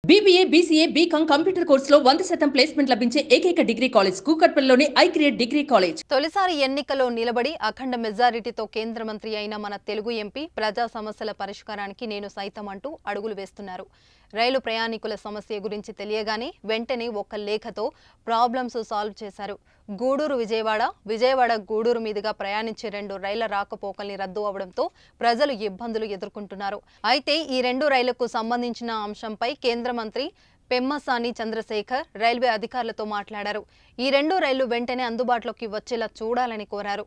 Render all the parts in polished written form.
BBA, BCA, BCom computer కోర్సులో 100% placement లభించే ఏకైక డిగ్రీ కాలేజ్ కూకట్పల్లిలోని ఐక్రియేట్ డిగ్రీ కాలేజ్. తొలిసారి ఎన్నికల్లో నిలబడి అఖండ మెజారిటీతో కేంద్ర మంత్రి అయిన మన తెలుగు ఎంపీ ప్రజా సమస్యల పరిష్కారానికి నేను సైతం అంటూ అడుగులు వేస్తున్నారు. రైలు ప్రయాణికుల సమస్య గురించి తెలియగానే వెంటనే ఒక లేఖతో ప్రాబ్లమ్స్ సాల్వ్ చేశారు. గూడూరు విజయవాడ గూడూరు మీదుగా ప్రయాణించే 2 రైళ్ల రాకపోకల్ని రద్దు అవడంతో ప్రజలు ఇబ్బందులు ఎదుర్కొంటున్నారు. అయితే ఈ 2 రైళ్లకు సంబంధించిన అంశంపై కేంద్ర మంత్రి పెమ్మసాని చంద్రశేఖర్ రైల్వే అధికారులతో మాట్లాడారు. ఈ 2 రైళ్లు వెంటనే అందుబాటులోకి వచ్చేలా చూడాలని కోరారు.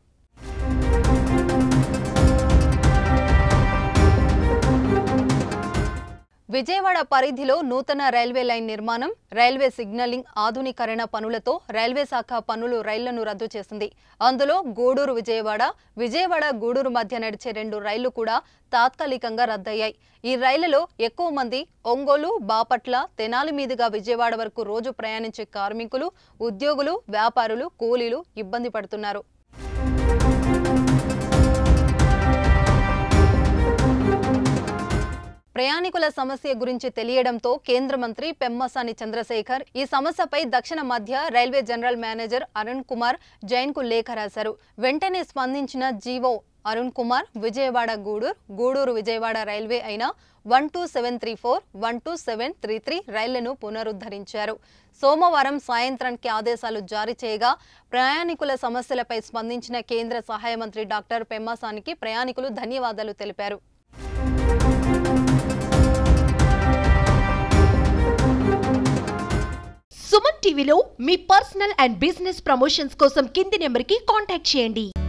విజయవాడ పరిధిలో నూతన రైల్వే లైన్ నిర్మాణం, రైల్వే సిగ్నలింగ్ ఆధునీకరణ పనులతో రైల్వే శాఖ పనులు రైళ్లను రద్దు చేసింది. అందులో గూడూరు విజయవాడ గూడూరు మధ్య నడిచే 2 రైళ్లు కూడా తాత్కాలికంగా రద్దయ్యాయి. ఈ రైళ్లలో ఎక్కువ మంది ఒంగోలు, బాపట్ల, తెనాలి మీదుగా విజయవాడ వరకు రోజు ప్రయాణించే కార్మికులు, ఉద్యోగులు, వ్యాపారులు, కూలీలు ఇబ్బంది పడుతున్నారు. ప్రయాణికుల సమస్య గురించి తెలియడంతో కేంద్ర మంత్రి పెమ్మసాని చంద్రశేఖర్ ఈ సమస్యపై దక్షిణ మధ్య railway general manager Arun Kumar Jain కు లేఖ రాశారు. వెంటనే స్పందించిన జీవో అరుణ్ కుమార్ విజయవాడ గూడూరు విజయవాడ రైల్వే అయిన 12734, 12733 రైళ్లను పునరుద్ధరించారు. సోమవారం సాయంత్రానికి ఆదేశాలు జారీ చేయగా ప్రయాణికుల సమస్యలపై స్పందించిన కేంద్ర సహాయ మంత్రి డాక్టర్ పెమ్మసానికి ప్రయాణికులు ధన్యవాదాలు తెలిపారు. సుమన్ టీవీలో మీ పర్సనల్ అండ్ బిజినెస్ ప్రమోషన్స్ కోసం కింది నెంబర్కి కాంటాక్ట్ చేయండి.